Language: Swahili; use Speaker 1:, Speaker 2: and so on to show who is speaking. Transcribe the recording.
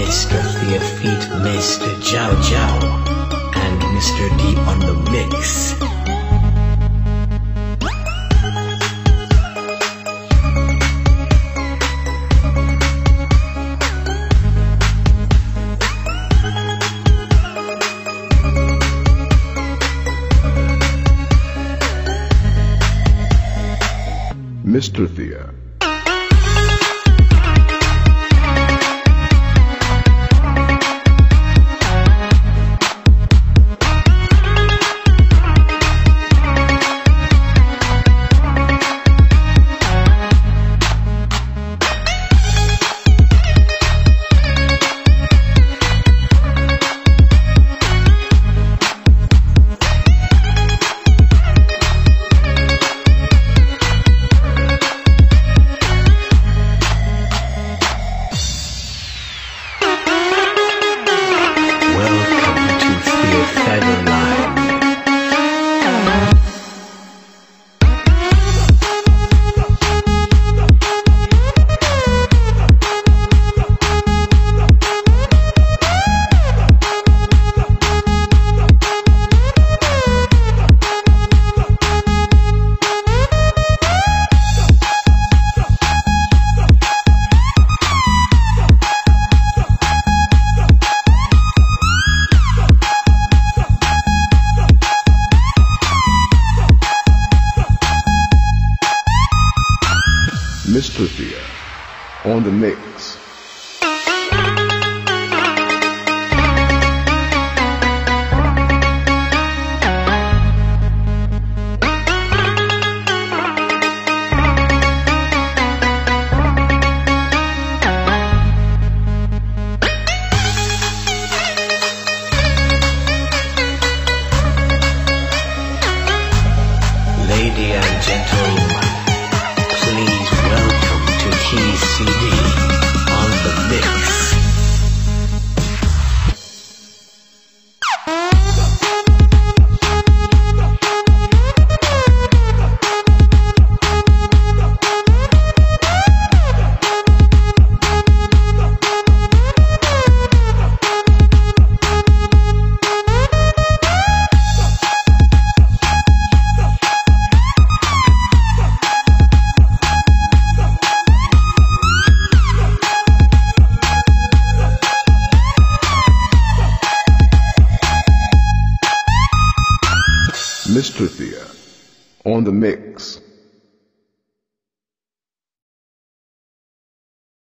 Speaker 1: Mr. Thea feat Mr. CHav CHav and Mr. Dii on the mix.
Speaker 2: Mr. Thea. Mr. Thea on the mix.
Speaker 1: Ladies and gentlemen, please welcome to TCD on the mix.
Speaker 2: Mr. Thea on the mix.